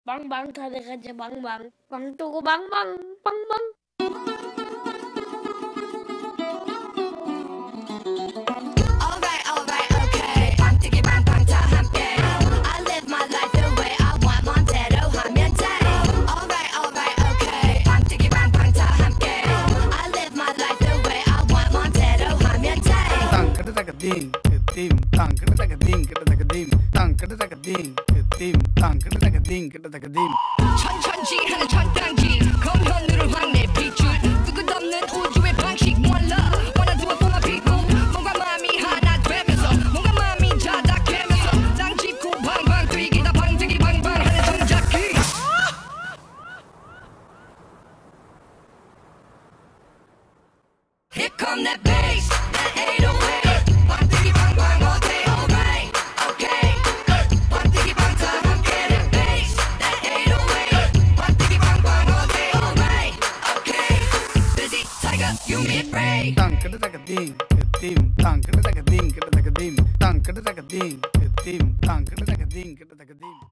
빵빵 타들가자 빵빵 빵 뜨고 빵빵 빵빵. Alright, okay. 빵뜨기 빵빵 다 함께. I live my life the way I want. 멋대로 하면 돼. Alright, okay. 빵뜨기 빵빵 다 함께. I live my life the way I want. 멋대로 하면 돼. Tang kada taka ding, tim, tang kada taka ding, kada taka dim, tang kada taka ding, tim, tang kada taka ding, kada taka dim. 천천지하는 천당지 검현으로 확 내비출 끝없는 우주의 방식 One love, wanna do it for my people. 몸과 마음이 하나 되면서 몸과 마음이 자작되면서 땅 짚고 방방 뛰기다 방뜨기 방방하는 동작기. Here come that bass, that 808. 방뜨기 방방 all day, alright, okay. 방뜨기 방타 함께 that bass, that 808. 방뜨기 방방 all day, alright, okay. Busy tiger, you mean Ray. Tang kada taka ding, tim, tang kada taka ding, kada taka dim, tang kada taka ding, tim, tang kada taka ding, kada taka dim.